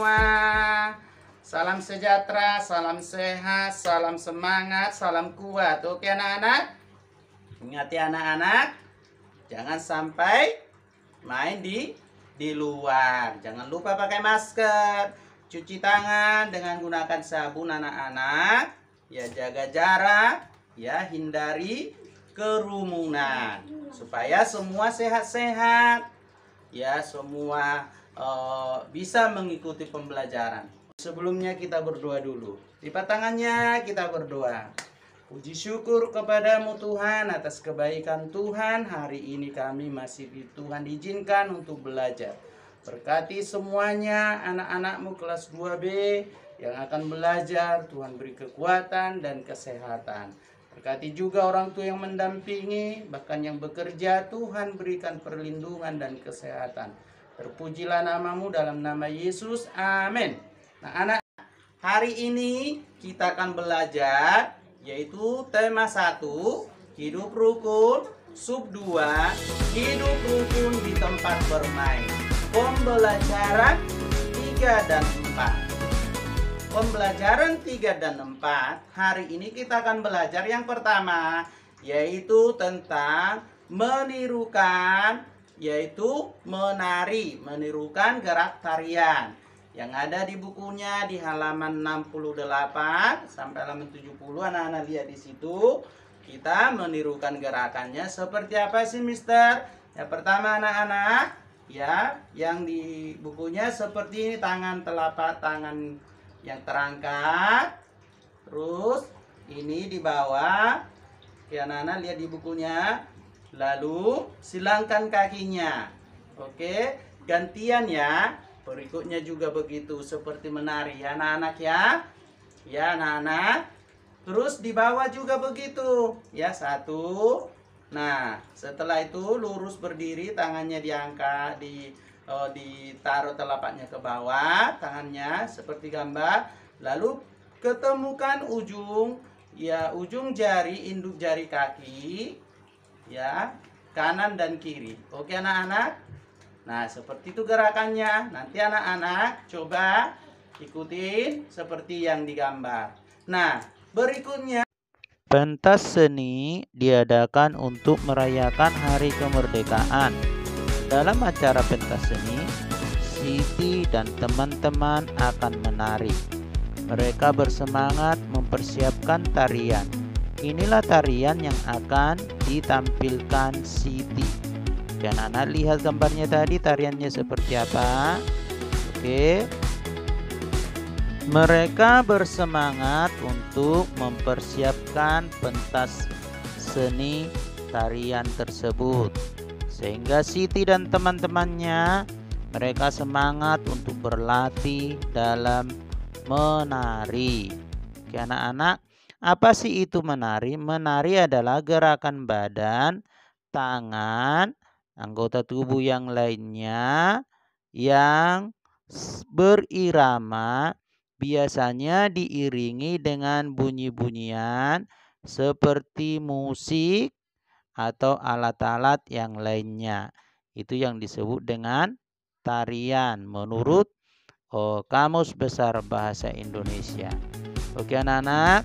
semua. Salam sejahtera, salam sehat, salam semangat, salam kuat. Oke anak-anak? Ingat ya anak-anak, jangan sampai main di luar. Jangan lupa pakai masker, cuci tangan dengan gunakan sabun anak-anak. Ya, jaga jarak, ya, hindari kerumunan supaya semua sehat-sehat. Ya, semua bisa mengikuti pembelajaran. Sebelumnya kita berdoa dulu. Lipat tangannya, kita berdoa. Puji syukur kepadamu Tuhan atas kebaikan Tuhan. Hari ini kami masih Tuhan izinkan untuk belajar. Berkati semuanya anak-anakmu kelas 2B yang akan belajar. Tuhan beri kekuatan dan kesehatan. Berkati juga orang tua yang mendampingi, bahkan yang bekerja. Tuhan berikan perlindungan dan kesehatan. Terpujilah namamu dalam nama Yesus. Amin. Nah anak, hari ini kita akan belajar yaitu tema 1, hidup rukun, sub 2, hidup rukun di tempat bermain. Pembelajaran 3 dan 4. Pembelajaran 3 dan 4, hari ini kita akan belajar yang pertama, yaitu tentang menirukan, yaitu menari, menirukan gerak tarian. Yang ada di bukunya di halaman 68 sampai halaman 70, anak-anak lihat di situ. Kita menirukan gerakannya seperti apa sih, Mister? Yang pertama anak-anak, ya, yang di bukunya seperti ini, tangan telapak tangan yang terangkat. Terus ini di bawah. Oke, anak-anak lihat di bukunya. Lalu silangkan kakinya. Oke, gantian ya. Berikutnya juga begitu, seperti menari ya anak-anak ya. Ya anak-anak. Terus di bawah juga begitu. Ya, 1. Nah, setelah itu lurus berdiri, tangannya diangkat, ditaruh telapaknya ke bawah, tangannya seperti gambar. Lalu ketemukan ujung, ya, ujung jari, induk jari kaki, ya, kanan dan kiri. Oke anak-anak. Nah, seperti itu gerakannya. Nanti anak-anak coba ikutin seperti yang digambar. Nah, berikutnya, pentas seni diadakan untuk merayakan hari kemerdekaan. Dalam acara pentas seni, Siti dan teman-teman akan menari. Mereka bersemangat mempersiapkan tarian. Inilah tarian yang akan ditampilkan Siti. Oke, anak-anak lihat gambarnya tadi, tariannya seperti apa. Oke. Mereka bersemangat untuk mempersiapkan pentas seni tarian tersebut. Sehingga Siti dan teman-temannya, mereka semangat untuk berlatih dalam menari. Oke anak-anak, apa sih itu menari? Menari adalah gerakan badan, tangan, anggota tubuh yang lainnya yang berirama, biasanya diiringi dengan bunyi-bunyian seperti musik atau alat-alat yang lainnya. Itu yang disebut dengan tarian menurut Kamus Besar Bahasa Indonesia. Oke anak-anak,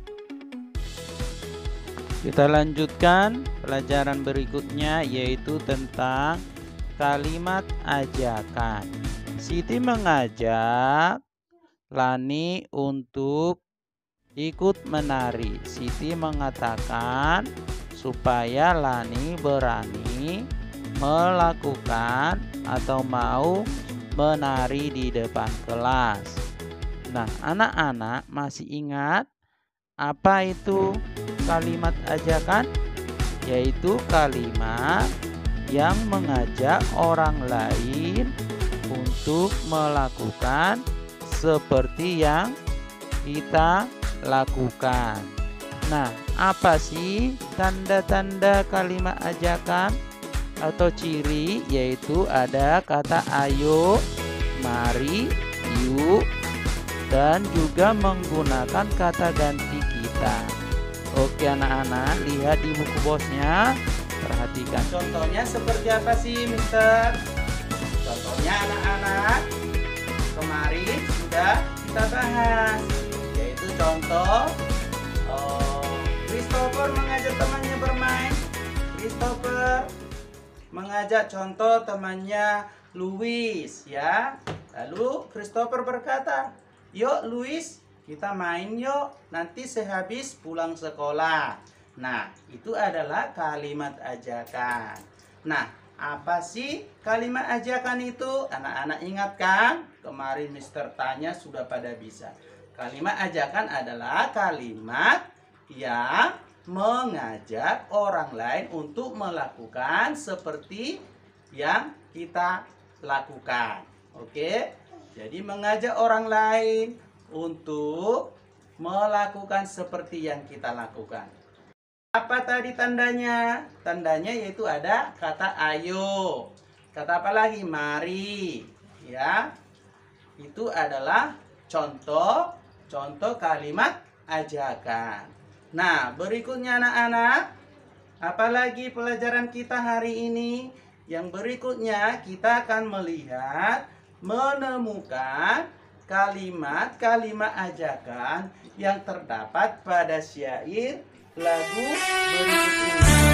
kita lanjutkan pelajaran berikutnya, yaitu tentang kalimat ajakan. Siti mengajak Lani untuk ikut menari. Siti mengatakan supaya Lani berani melakukan atau mau menari di depan kelas. Nah, anak-anak masih ingat apa itu kalimat ajakan? Yaitu kalimat yang mengajak orang lain untuk melakukan seperti yang kita lakukan. Nah, apa sih tanda-tanda kalimat ajakan atau ciri? Yaitu ada kata ayo, mari, yuk, dan juga menggunakan kata ganti kita. Oke anak-anak, lihat di buku bosnya, perhatikan. contohnya seperti apa sih, Mister? Contohnya anak-anak, kemarin sudah kita bahas, yaitu contoh Christopher mengajak temannya bermain. Christopher mengajak contoh temannya Louis, ya. Lalu Christopher berkata, "Yuk Louis, kita main yuk, nanti sehabis pulang sekolah." Nah, itu adalah kalimat ajakan. Nah, apa sih kalimat ajakan itu? Anak-anak ingat kan? Kemarin Mister tanya sudah pada bisa. Kalimat ajakan adalah kalimat yang mengajak orang lain untuk melakukan seperti yang kita lakukan. Oke? Jadi mengajak orang lain untuk melakukan seperti yang kita lakukan. Apa tadi tandanya? Tandanya yaitu ada kata ayo. Kata apa lagi? Mari. Ya. Itu adalah contoh kalimat ajakan. Nah, berikutnya anak-anak, apalagi pelajaran kita hari ini? Yang berikutnya kita akan melihat, menemukan kalimat-kalimat ajakan yang terdapat pada syair lagu berikut ini.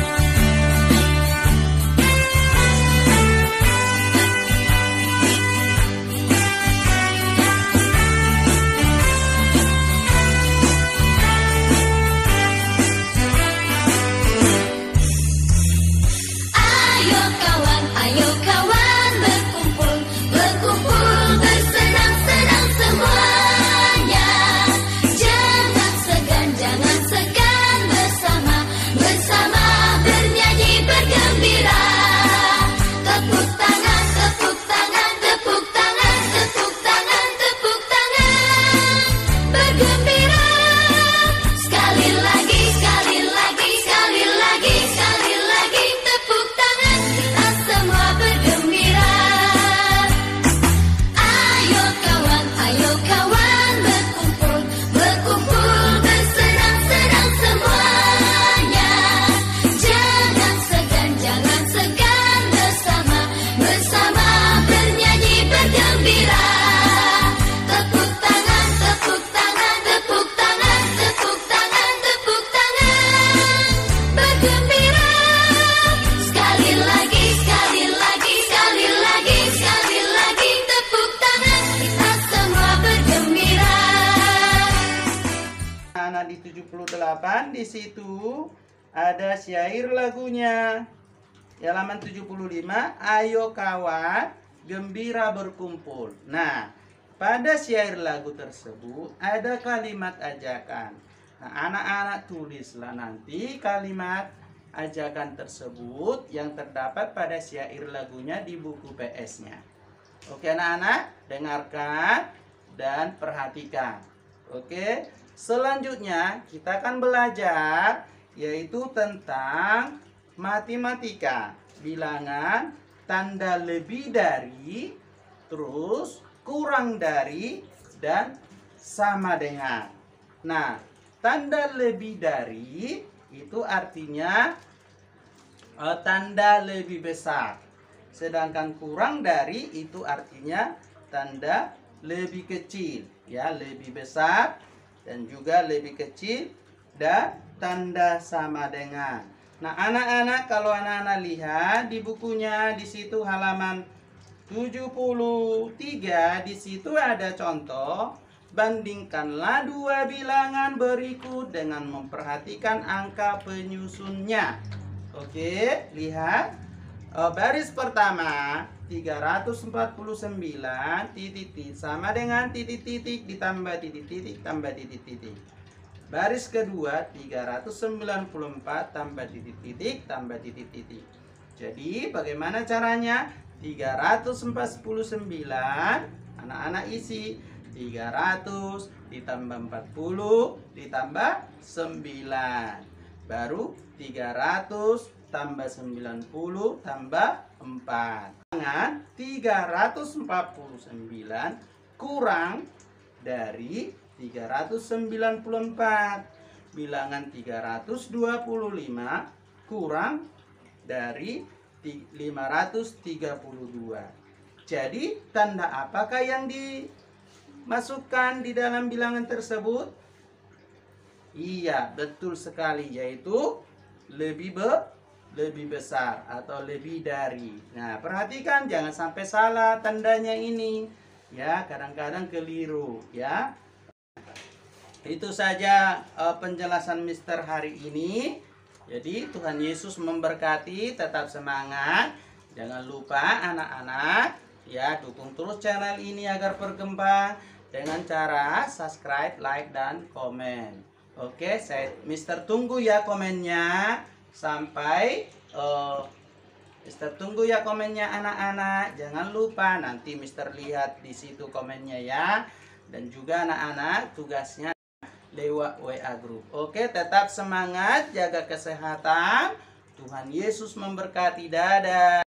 Di 78 di situ ada syair lagunya. Di halaman 75, ayo kawan, gembira berkumpul. Nah, pada syair lagu tersebut ada kalimat ajakan. Nah, anak-anak tulislah nanti kalimat ajakan tersebut yang terdapat pada syair lagunya di buku PS-nya. Oke anak-anak, dengarkan dan perhatikan. Oke. Selanjutnya kita akan belajar yaitu tentang matematika, bilangan, tanda lebih dari, terus kurang dari, dan sama dengan. Nah, tanda lebih dari itu artinya tanda lebih besar. Sedangkan kurang dari itu artinya tanda lebih kecil, ya, lebih besar dan juga lebih kecil, dan tanda sama dengan. Nah, anak-anak, kalau anak-anak lihat di bukunya, di situ halaman 73, di situ ada contoh, bandingkanlah dua bilangan berikut dengan memperhatikan angka penyusunnya. Oke, lihat. Baris pertama 349 titik sama dengan titik-titik ditambah titik-titik tambah titik-titik. Baris kedua 394 tambah titik-titik tambah titik-titik. Jadi bagaimana caranya? 349 anak-anak isi 300 ditambah 40 ditambah 9. Baru 300 tambah 90 tambah 4. Dengan 349 kurang dari 394. Bilangan 325 kurang dari 532. Jadi tanda apakah yang dimasukkan di dalam bilangan tersebut? Iya, betul sekali, yaitu lebih besar atau lebih dari. Nah, perhatikan jangan sampai salah tandanya ini. Ya, kadang-kadang keliru, ya. Itu saja penjelasan Mister hari ini. Jadi Tuhan Yesus memberkati, tetap semangat. Jangan lupa anak-anak, ya, dukung terus channel ini agar berkembang dengan cara subscribe, like, dan komen. Oke, Mister tunggu ya komennya. Sampai Mister tunggu ya komennya anak-anak. Jangan lupa nanti Mister lihat di situ komennya ya. Dan juga anak-anak tugasnya lewat WA Group. Oke, tetap semangat, jaga kesehatan. Tuhan Yesus memberkati. Dadah.